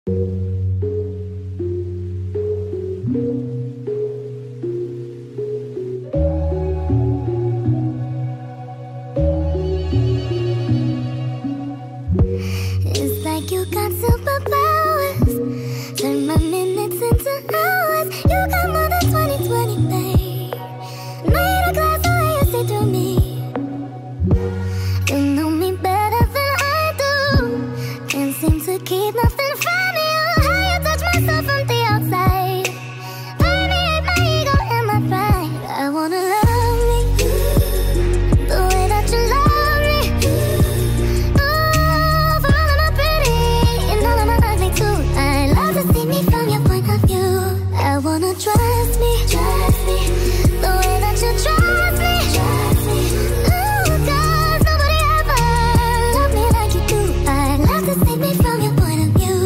It's like you got superpowers. Turn my minutes into hours. You got more than 20/20, babe. Made a glass the way you see through me. You know me better than I do. Can't seem to keep nothing from you. How you touch myself from the outside. Permeate my ego and my pride. I wanna love me the way that you love me. Oh, for all of my pretty and all of my ugly too. I love to see me from your point of view. I wanna trust me the way that you trust me. Ooh, 'cause nobody ever loved me like you do. I love to see me from your point of view.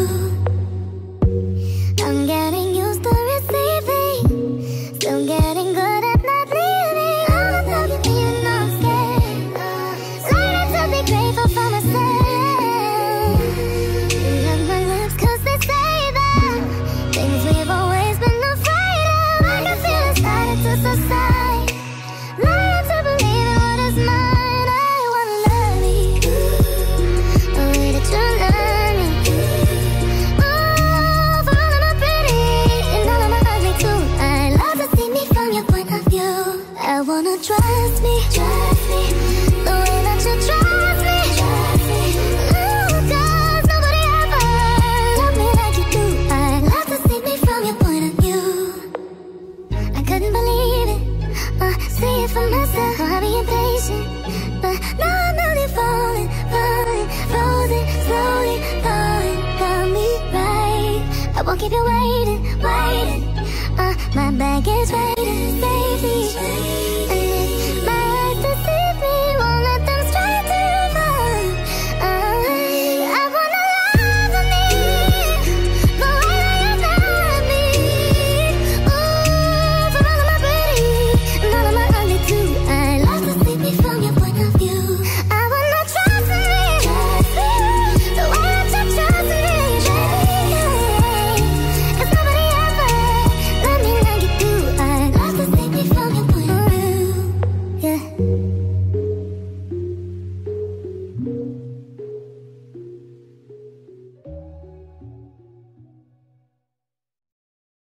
I'm getting used to receiving, still getting good at not leaving. All the time you feel I'm scared. Learning to be grateful for myself. You love my lips 'cause they say that things we've always been afraid of. I can feel it starting to subside. Learn to believe in what is mine. I wanna love me the way that you love me. Oh, for all of my pretty and all of my ugly too. I love to see me from your point of view. I wanna trust me the way that you trust me. Ooh, 'cause nobody ever loved me like you do. I love to see me from your point of view. I couldn't believe it, see it for myself. I'll be impatient, but now I'm only falling, frozen, slowly falling. Got me right, I won't keep you waiting. My bag is ready, safety.